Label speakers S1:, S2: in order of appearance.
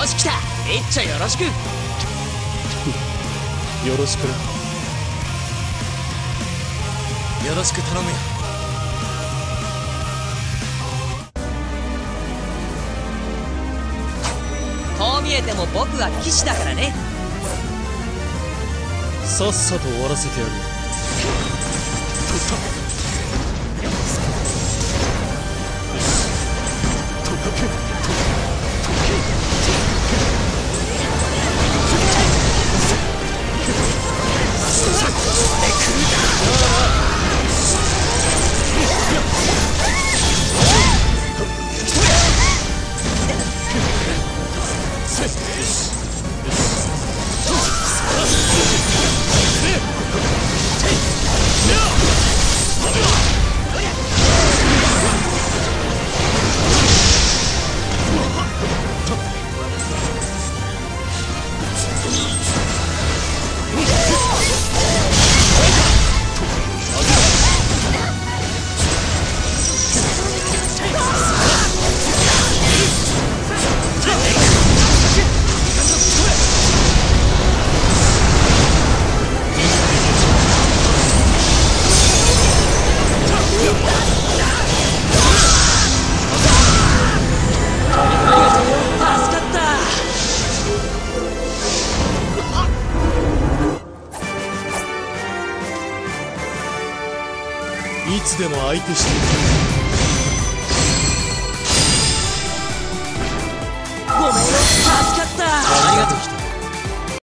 S1: し来た。めっちゃよろしく。よ
S2: ろしくな。
S1: よろしく頼むよ。こう見えても僕は騎士だからね。
S2: さっさと終わらせてやるよ。いつでも相手して
S1: ごめんよ、助かった。ありがとう。